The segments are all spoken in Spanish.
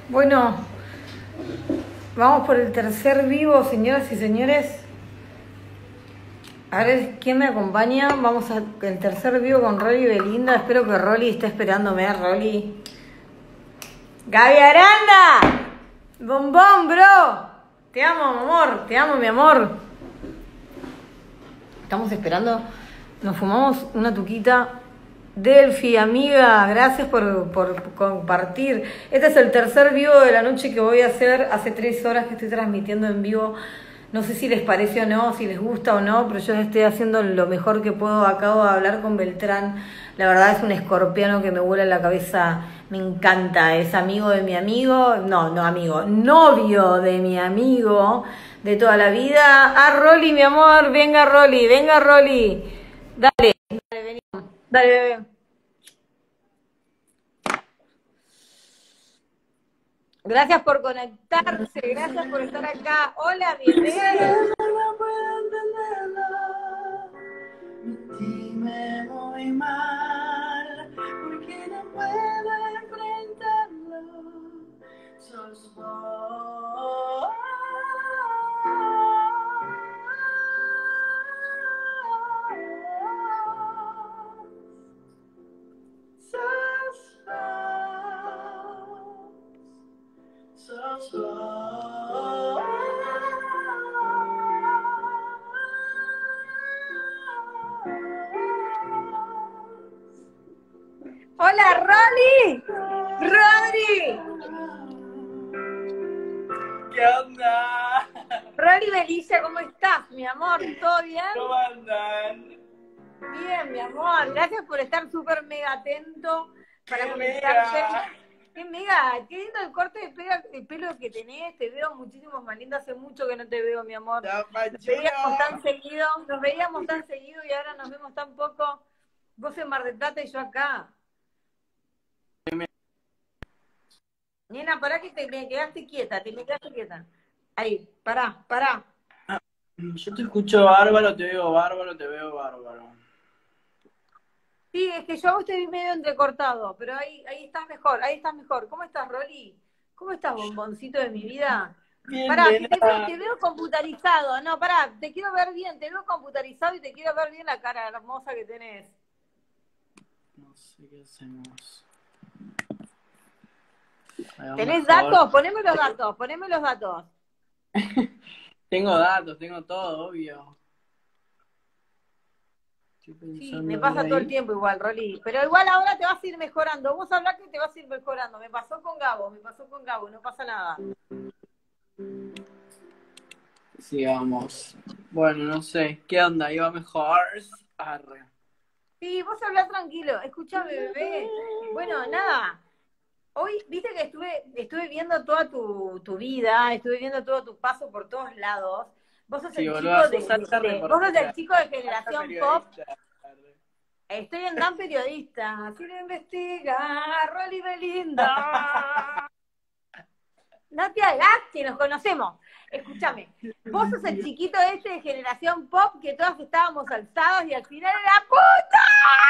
Bueno, vamos por el tercer vivo, señoras y señores. A ver quién me acompaña. Vamos al tercer vivo con Rolly Belinda. Espero que Rolly esté esperándome. Rolly. Gaby Aranda. Bombón, bro. Te amo, mi amor. Te amo, mi amor. Estamos esperando. Nos fumamos una tuquita. Delphi, amiga, gracias por compartir. Este es el tercer vivo de la noche que voy a hacer. Hace 3 horas que estoy transmitiendo en vivo. No sé si les parece o no, si les gusta o no, pero yo estoy haciendo lo mejor que puedo. Acabo de hablar con Beltrán. La verdad es un escorpiano que me vuela la cabeza. Me encanta. Es amigo de mi amigo. No amigo. Novio de mi amigo de toda la vida. Rolly, mi amor. Venga, Rolly. Venga, Rolly. Dale, vení. Dale, bebé. Gracias por conectarse, gracias por estar acá. Hola, bienvenida. No puedo entenderlo, dime muy mal, porque no puedo enfrentarlo, sos vos. Sos vos. Hola, Rolly. Rodri. ¿Qué onda? Rolly Belicia, ¿cómo estás, mi amor? ¿Todo bien? ¿Cómo andan? Bien, mi amor. Gracias por estar súper mega atento para ¡Qué conectarte. mega! Qué mega, qué lindo el corte de pelo que tenés. Te veo muchísimo más linda. Hace mucho que no te veo, mi amor. Nos veíamos tan seguido y ahora nos vemos tan poco. Vos en Mar del Plata y yo acá. Nena, pará que me quedaste quieta, Ahí, pará. Yo te escucho bárbaro, te veo bárbaro, te veo bárbaro. Sí, es que yo a vos te vi medio entrecortado, pero ahí estás mejor, ¿Cómo estás, Rolly? ¿Cómo estás, bomboncito de mi vida? Bien, Pará, nena. te veo computarizado. No, pará, te quiero ver bien, te veo computarizado y te quiero ver bien la cara hermosa que tenés. No sé qué hacemos. ¿Tenés datos? Poneme los datos. Tengo datos, tengo todo, obvio. Sí, me pasa todo el tiempo igual, Rolly. Pero igual ahora te vas a ir mejorando. Vos hablás que te vas a ir mejorando. Me pasó con Gabo, no pasa nada. Sigamos. Bueno, no sé. ¿Qué onda? ¿Iba mejor? Arre. Sí, vos hablás tranquilo. Escúchame, bebé. Bueno, nada. Hoy, viste que estuve viendo toda tu vida, estuve viendo todo tu paso por todos lados. Vos sos Sí, el boludo, chico vos sos el chico de generación pop. Estoy en Dan Periodista. Quiero investigar, Rolly Belinda. No te hagas que nos conocemos. Escúchame, vos sos el chiquito este de generación pop que todas estábamos alzados y al final era puta.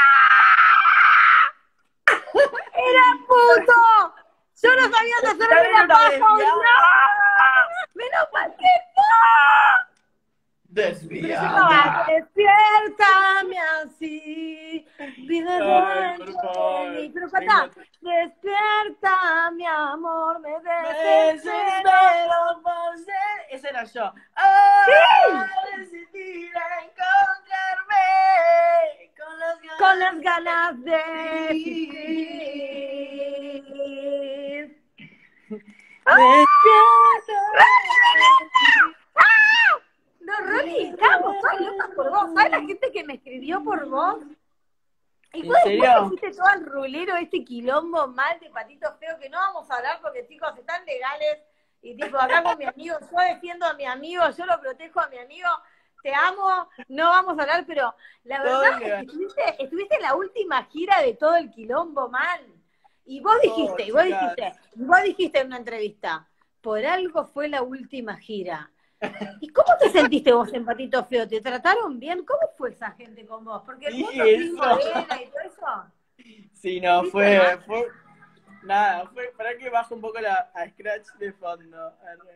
¡Era puto! Yo no sabía hacer una paja. ¡No! ¡Menos mal que no! Desviada. Despiértame así, vive dentro de mí. Pero cantá, despierta, mi amor, me desespero por ser. Ese era yo. Decidir a encontrarme con las ganas de vivir. Despierta. No, Rolly, estábamos todas locas por vos. ¿Sabes la gente que me escribió por vos? Y vos después hiciste todo el rulero, este quilombo mal de patito feo, que no vamos a hablar porque, chicos, están legales. Y tipo, acá con mi amigo, yo defiendo a mi amigo, yo lo protejo a mi amigo. Te amo, no vamos a hablar, pero la verdad es que estuviste en la última gira de todo el quilombo mal. Y vos dijiste en una entrevista, por algo fue la última gira. ¿Y cómo te sentiste vos en Patito Feo? ¿Te trataron bien? ¿Cómo fue esa gente con vos? Porque el mundo y todo eso. Sí, no, fue Nada, fue para que baje un poco a Scratch de fondo.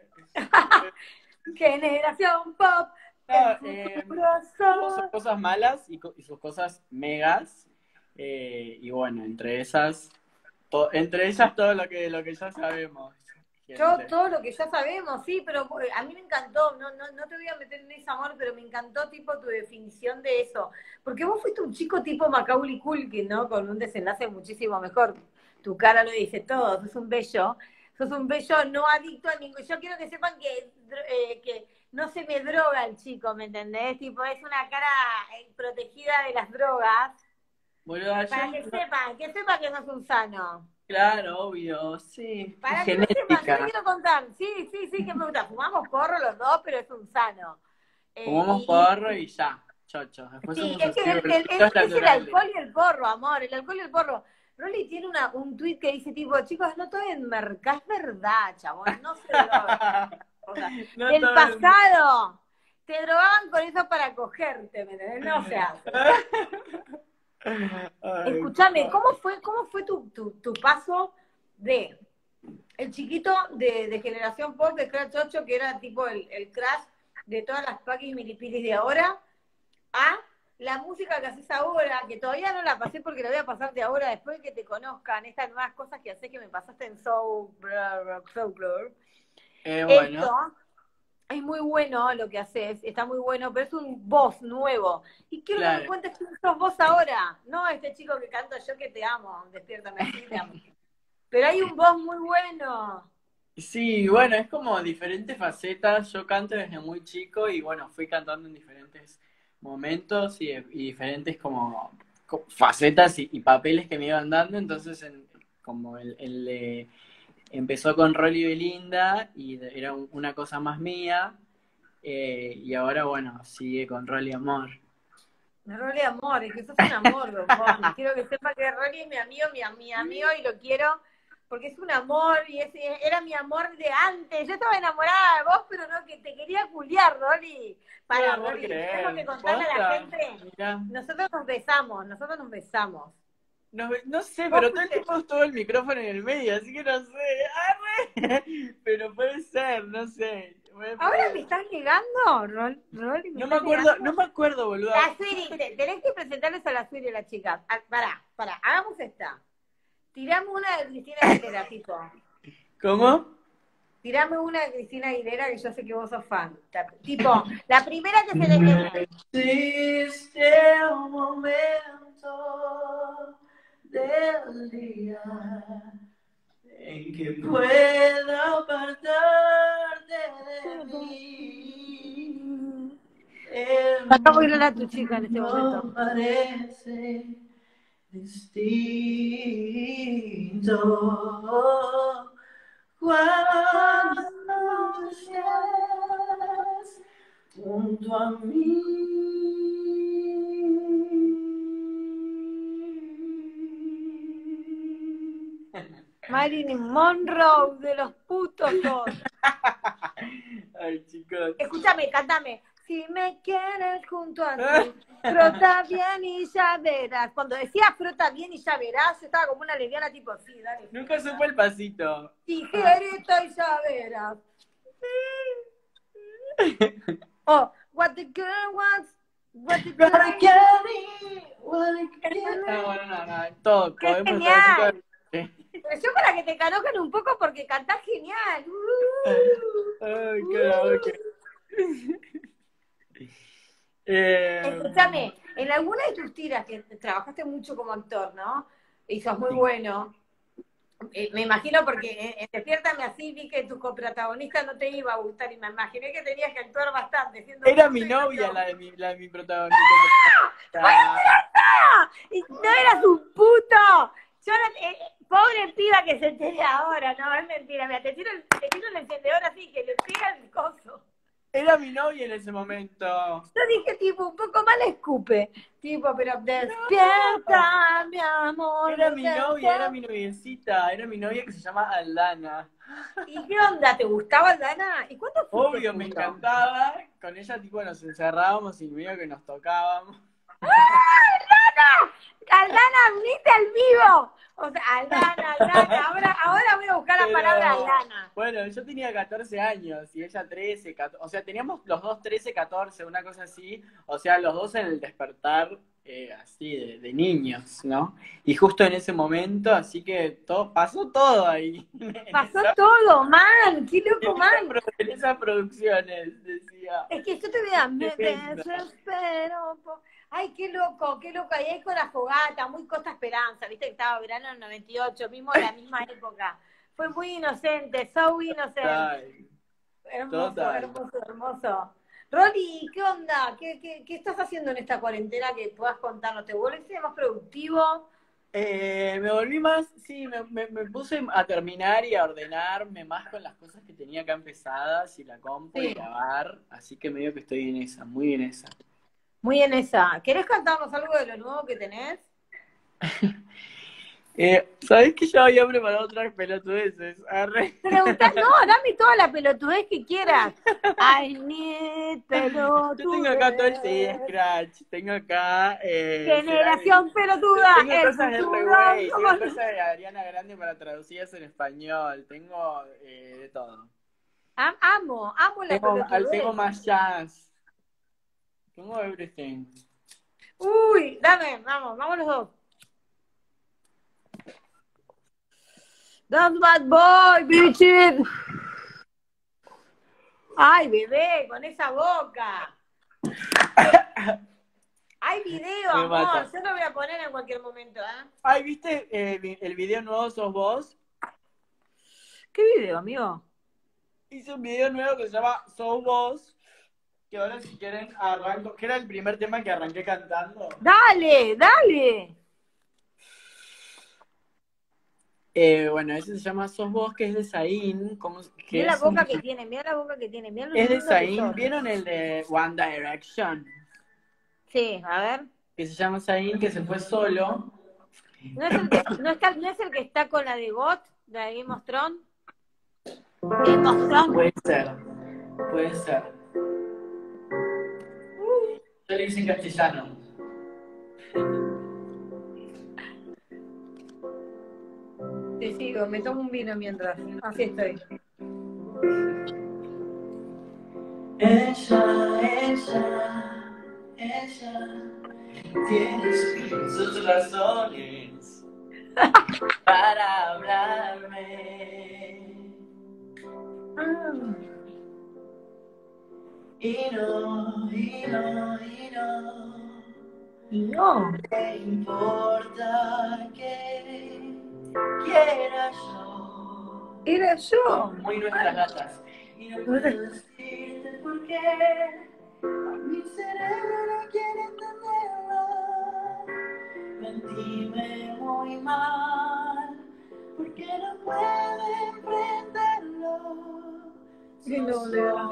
Generación pop, el No, futuro tuvo sus soy. cosas malas y sus cosas megas. Y bueno, entre ellas todo lo que ya sabemos, Yo gente. todo lo que ya sabemos, sí, pero a mí me encantó, no te voy a meter en ese amor, pero me encantó tipo tu definición de eso, porque vos fuiste un chico tipo Macaulay Culkin, ¿no? Con un desenlace muchísimo mejor. Tu cara lo dice todo, sos un bello no adicto a ningún. Yo quiero que sepan que no se me droga el chico, ¿me entendés? Tipo, es una cara protegida de las drogas, Boludo, para que sepan que no es un sano. claro, obvio, sí, es Para que lo sepan, yo te genética. quiero contar. Sí, sí, sí, que me gusta. Fumamos porro los dos, pero es un sano. Fumamos Y porro y ya, chochos. Después sí, somos es que así, boluditos es el naturales. alcohol y el porro, amor, el alcohol y el porro. Rolly tiene un tuit que dice tipo, chicos, no todo en mercado, es verdad, chabón, no se droga. O sea, No del todo el mundo. pasado, te drogaban con eso para cogerte, ¿me entendés? No se hace. Ay, Escúchame, cómo fue tu paso de el chiquito de Generación Pop, de Crash 8, que era tipo el crash de todas las paquis milipilis de ahora, a la música que haces ahora, que todavía no la pasé porque la voy a pasar de ahora después de que te conozcan, estas nuevas cosas que haces que me pasaste en Soulflower. bueno, Esto es muy bueno lo que haces, está muy bueno, pero es un voz nuevo. Y quiero que me claro. cuentes quién sos vos ahora, no este chico que canto yo que te amo, despiértame así, te amo. Pero hay un voz muy bueno. Sí, bueno, es como diferentes facetas. Yo canto desde muy chico y bueno, fui cantando en diferentes momentos y diferentes como facetas y papeles que me iban dando. Entonces, como empezó con Rolly Belinda y era una cosa más mía. Y ahora, bueno, sigue con Rolly Amor. Rolly amor, es que sos un amor vos. Y quiero que sepa que Rolly es mi amigo y lo quiero porque es un amor y era mi amor de antes. Yo estaba enamorada de vos, pero no, que te quería culiar, Rolly. No Para, lo puedo Rolly, tenemos que creer. contarle a la ¿Posta? gente. Mirá. Nosotros nos besamos. No sé, Vos pero todo el fuiste. tiempo estuvo el micrófono en el medio, así que no sé. ¡Arre! Pero puede ser, no sé. ¿Ahora me estás negando, Rolly? ¿Me No me estás acuerdo, negando? no me acuerdo, boluda. La Suiri, tenés que presentarles a la Suiri a las chicas. Pará, hagamos esta. Tirame una de Cristina Aguilera, tipo. ¿Cómo? Tirame una de Cristina Aguilera que yo sé que vos sos fan. Tipo, la primera que se le... Existe un momento del día en que puedo apartarte de mí. El Acabo de ir a tu chica en este mundo momento. parece distinto cuando estás junto a mí. Marilyn Monroe de los putos sos. Ay, chicos. Escúchame, cántame. Si me quieres junto a ti, frota bien y ya verás. Cuando decía frota bien y ya verás, yo estaba como una lesbiana tipo, sí, dale. Nunca supe el pasito. Tijerito y ya verás. Oh, what the girl wants, what the girl No, todo, ¡Qué podemos estar genial! chicos. Pero yo para que te conozcan un poco porque cantás genial. Ay, karaoke. Escúchame, en alguna de tus tiras, que trabajaste mucho como actor, ¿no? Y sos muy Sí. bueno. Me imagino porque en Despiértame así vi que tu coprotagonista no te iba a gustar y me imaginé que tenías que actuar bastante. Siendo Era puto mi y novia no. la de mi protagonista. Y no eras un puto. Yo pobre piba que se entere ahora, no, es mentira. Mira, te tiro el encendedor así que le pega el coso. Era mi novia en ese momento. Yo dije tipo, un poco mal escupe. Tipo, pero despierta, mi amor. Era mi novia, era mi noviecita, era mi novia que se llama Aldana. ¿Y qué onda? ¿Te gustaba Aldana? ¿Y cuándo fuiste Obvio, me juntos? encantaba. Con ella tipo nos encerrábamos y medio que nos tocábamos. ¡Ah, Aldana! ¡Aldana, unite al vivo! O sea, Aldana, Aldana. Ahora voy a buscar la palabra Pero, Aldana. bueno, yo tenía 14 años y ella 13, 14, o sea, teníamos los dos 13, 14, una cosa así, o sea, los dos en el despertar así de niños, ¿no? Y justo en ese momento, así que pasó todo ahí, Pasó todo, man. Qué loco, en man. en esas producciones, decía, Es que yo te veía, me tremendo. desespero. Ay, qué loco, qué loco. Ahí con la fogata, muy Costa Esperanza, viste que estaba verano en el 98, mismo la misma época. Fue muy inocente, so innocent. Total, Hermoso, total. hermoso, hermoso. Rolly, ¿qué onda? ¿Qué estás haciendo en esta cuarentena que puedas contarnos? ¿Te volviste más productivo? Me volví más, sí, me puse a terminar y a ordenarme más con las cosas que tenía acá empezadas y la compu y Sí, grabar, así que medio que estoy en esa, muy en esa. muy en esa. ¿Querés contarnos algo de lo nuevo que tenés? ¿Sabés que ya había preparado otras pelotudeces? Arre. Preguntá, no, dame toda la pelotudez que quieras. I need Yo tengo acá todo el CD pelotudez. Scratch, tengo acá, Generación pelotuda, tengo el cosas de futuro. Rewey, tengo Somos... cosas de Adriana Grande para traducidas en español, tengo de todo. Amo la Tengo pelotudez. más jazz, tengo everything. Uy, dame, vamos los dos. That's bad boy, bitches. Ay, bebé, con esa boca. Hay video, Me amor. mata. Yo lo voy a poner en cualquier momento, ¿eh? Ay, ¿viste el video nuevo Sos Vos? ¿Qué video, amigo? Hice un video nuevo que se llama Sos Vos, que ahora si quieren arranco, que era el primer tema que arranqué cantando. Dale, dale. Bueno, ese se llama Sos Vos, que es de Zayn, que Mira la es un... boca que tiene, mira la boca que tiene, mira lo Es de lindo que Zayn, sos. ¿vieron el de One Direction? Sí, a ver. Que se llama Zayn, que se fue solo. ¿No es el que, no es el que está con la de GOT, de Game of Thrones? Game of Thrones. Puede ser, puede ser. Yo le hice en castellano. Te sigo, me tomo un vino mientras. Así estoy. Ella tiene sus razones para hablarme. Y no, y no, y no. No. Me importa que quiera yo. Era yo. Son muy nuestras gatas. Y no puedo decirte por qué. Mi cerebro no quiere entenderlo. Mentíme muy mal. Porque no puede enfrentarlo. Qué novedad.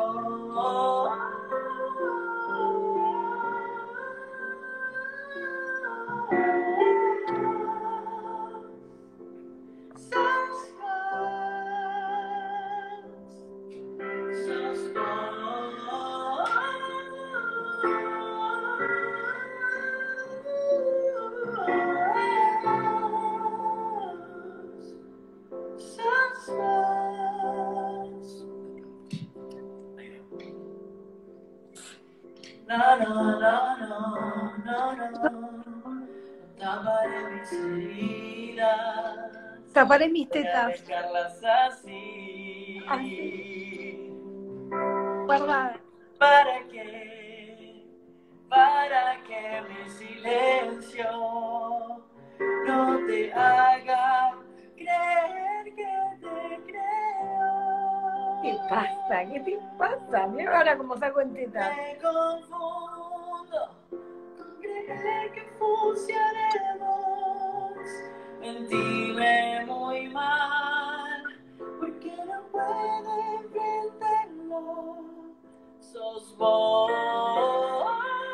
No, no, no, no, no, no. Taparé mis heridas. Taparé mis Voy a tetas. dejarlas así. Así. Guarda. ¿Para qué? Para que mi silencio no te haga creer que te creo. ¿Qué pasa? ¿Qué te pasa? Mira ahora cómo saco en tetas. Me confundo con creer que funcionemos. Mentíme muy mal, porque no puedo enfrentarlo. Sos vos.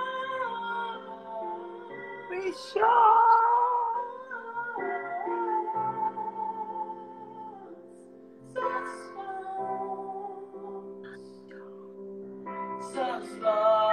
Fui yo. Sos vos. Sos vos.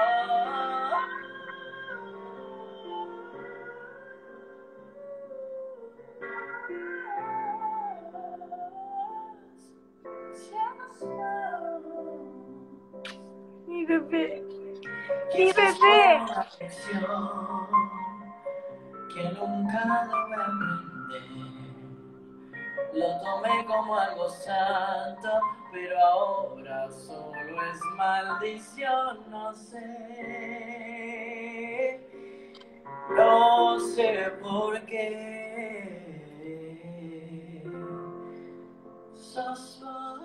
Mi bebé. Que Mi esa es bebé. una lección que nunca logré aprender. Lo tomé como algo santo, pero ahora solo es maldición, no sé. No sé por qué. Sos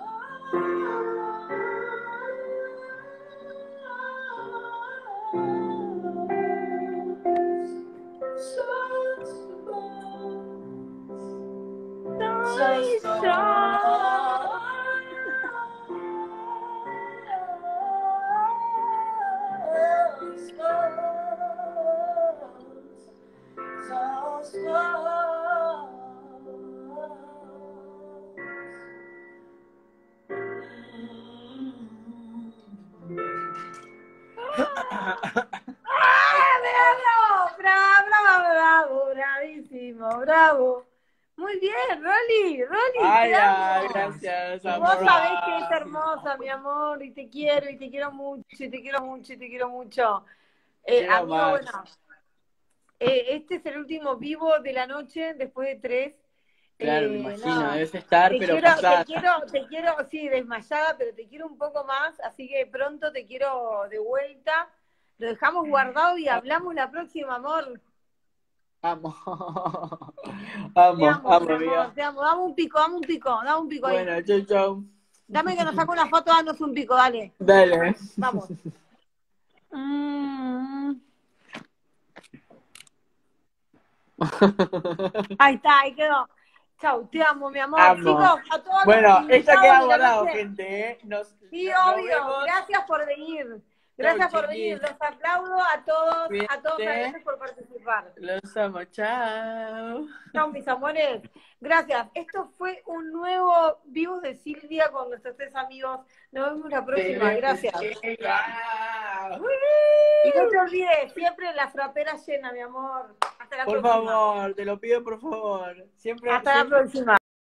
Soy yo. ¡Bravo! ¡Bravo! ¡Bravo! ¡Bravísimo! ¡Bravo! Muy bien, Rolly, Ay, te ay, amo. gracias, Y vos amor. sabés que es hermosa, mi amor, y te quiero mucho, y te quiero mucho, y te quiero mucho. Quiero Amigo, más. bueno, este es el último vivo de la noche, después de 3. Claro, me imagino, No, debes estar, pero pasada. te quiero, sí, desmayada, pero te quiero un poco más, así que pronto te quiero de vuelta. Lo dejamos guardado y hablamos la próxima, amor. Amo. Te Amo, amo, mi amo, amor, amiga. te amo. Dame un pico ahí. Bueno, chau, chau. Dame que nos saque una foto, danos un pico, dale. Dale. Vamos. Mm. Ahí está, ahí quedó. Chau, te amo, mi amor. Amo. Chicos, a todos los Bueno, esto invitados queda de la guardado, noche. gente, ¿eh? Sí, Nos obvio. vemos. Gracias por venir. Chau, Gracias por venir. chiquis. Los aplaudo a todos, Cuídate. gracias por participar. Los amo. Chao. Chao, mis amores. Gracias. Esto fue un nuevo Vivo de Silvia con nuestros 3 amigos. Nos vemos la próxima. Gracias. Y no te olvides, siempre la frapera llena, mi amor. Hasta la Por próxima. favor, te lo pido por favor. Siempre, Hasta la siempre. próxima.